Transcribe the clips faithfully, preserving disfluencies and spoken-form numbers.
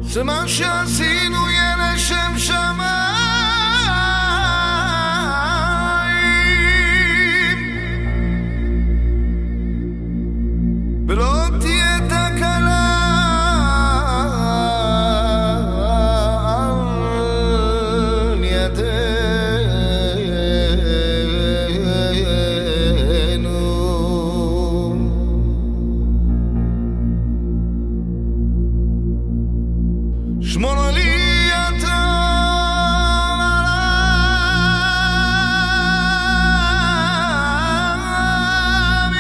זה מה שעשינו יהיה לשם שמיים, ולא תהיה תקלה על ידינו. שמור לי אתה על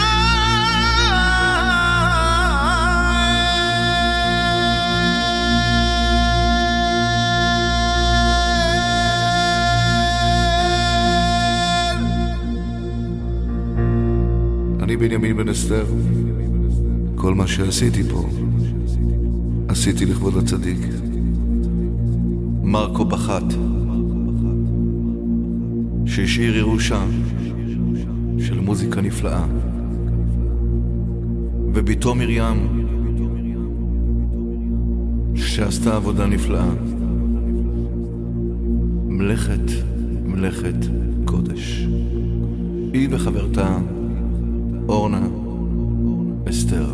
ישראל. אני בנימין בן אסתר, כל מה שעשיתי פה עשיתי לכבוד הצדיק. מרקו בחת, שהשאיר ירושה של מוזיקה נפלאה, וביתו מרים שעשתה עבודה נפלאה, מלאכת מלאכת קודש. היא וחברתה אורנה אסתר.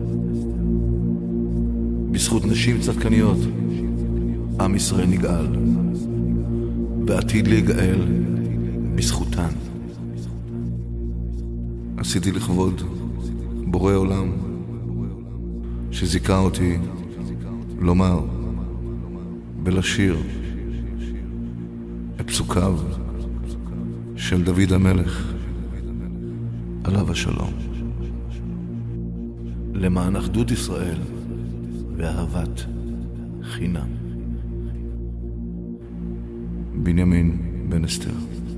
בזכות נשים צדקניות עם ישראל נגאל, ועתיד להיגאל בזכותן. עשיתי לכבוד בורא עולם שזיכה אותי לומר ולשיר את פסוקיו של דוד המלך עליו השלום, למען אחדות ישראל ואהבת חינם. בנימין בן אסתר.